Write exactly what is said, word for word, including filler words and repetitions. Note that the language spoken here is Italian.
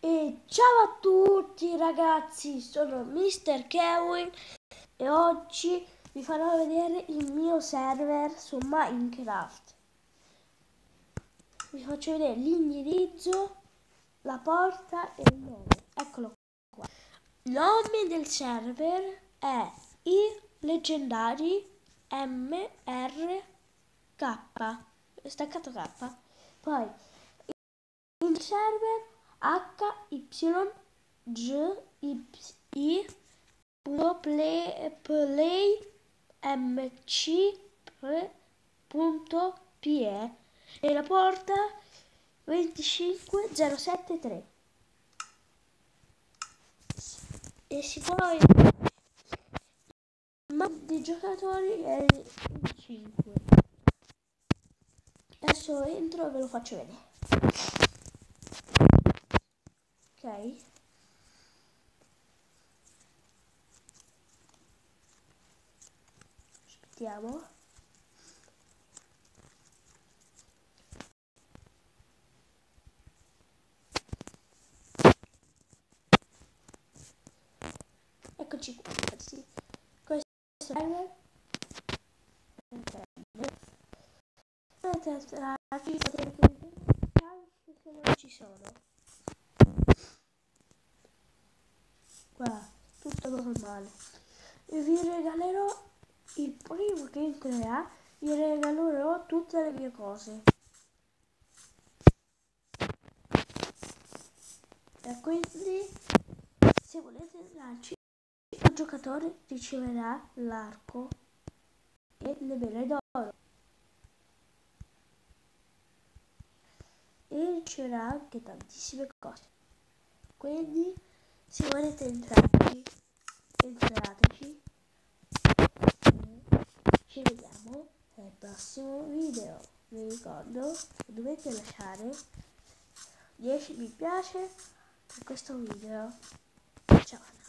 E ciao a tutti ragazzi, sono mister Kevin e oggi vi farò vedere il mio server su Minecraft. Vi faccio vedere l'indirizzo, la porta e il nome. Eccolo qua. Il nome del server è I Leggendari M R K, staccato K. Poi il server H Y G I play, play mc punto pe e la porta venticinque zero sette tre e si può il numero di giocatori è il cinque. Adesso entro e ve lo faccio vedere. Ok, aspettiamo. Eccoci qua, ragazzi. Questo è il che non ci sono. Guarda, tutto normale. E vi regalerò il primo che entrerà, vi regalerò tutte le mie cose. E quindi se volete entrarci, il giocatore riceverà l'arco e le mele d'oro e riceverà anche tantissime cose. Quindi se volete entrarci, entrateci. Ci vediamo nel prossimo video. Vi ricordo che dovete lasciare dieci mi piace per questo video. Ciao.